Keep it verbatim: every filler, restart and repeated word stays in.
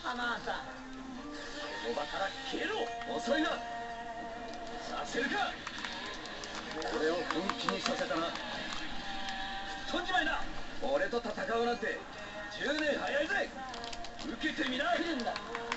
浜田さん、 その場から消えろ。遅いな。させるか。俺を本気にさせたな。吹っ飛んじまいな。俺と戦うなんてじゅうねん早いぜ。受けてみな。 来るんだ。